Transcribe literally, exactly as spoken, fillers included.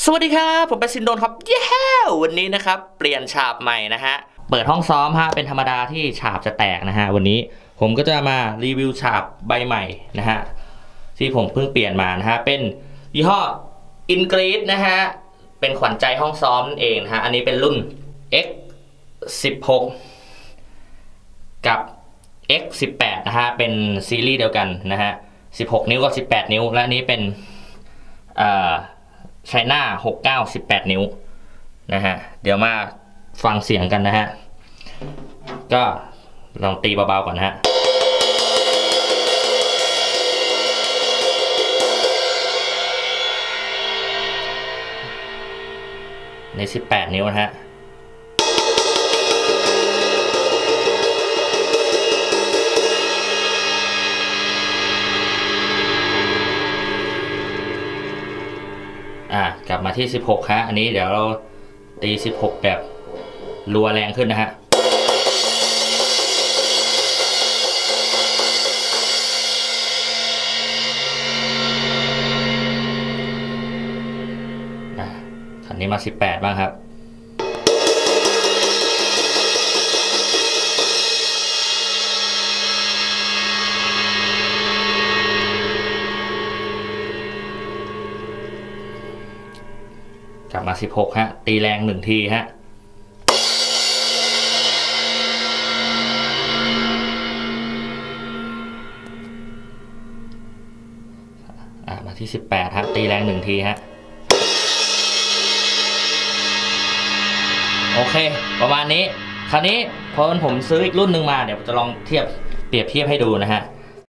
สวัสดีครับผมเป็นซินโดนครับเย้วันนี้นะครับเปลี่ยนฉาบใหม่นะฮะเปิดห้องซ้อมฮะเป็นธรรมดาที่ฉาบจะแตกนะฮะวันนี้ผมก็จะมารีวิวฉาบใบใหม่นะฮะที่ผมเพิ่งเปลี่ยนมานะฮะเป็นยี่ห้ออินกรีดนะฮะเป็นขวัญใจห้องซ้อมนั่นเองนะฮะอันนี้เป็นรุ่น เอ็กซ์ สิบหก กับ เอ็กซ์ สิบแปด นะฮะเป็นซีรีส์เดียวกันนะฮะสิบหกนิ้วกับสิบแปดนิ้วและอันนี้เป็นเอ่อไชน่าหกเก้า สิบแปดนิ้วนะฮะเดี๋ยวมาฟังเสียงกันนะฮะก็ลองตีเบาๆก่อนนะฮะในสิบแปดนิ้วนะฮะอ่ากลับมาที่สิบหกฮะอันนี้เดี๋ยวเราตีสิบหกแบบรัวแรงขึ้นนะฮะคันนี้มาสิบแปดบ้างครับกลับมาสิบหกฮะตีแรงหนึ่งทีฮะอ่ามาที่สิบแปดฮะตีแรงหนึ่งทีฮะโอเคประมาณนี้คราวนี้พอผมซื้ออีกรุ่นหนึ่งมาเดี๋ยวจะลองเทียบเปรียบเทียบให้ดูนะฮะ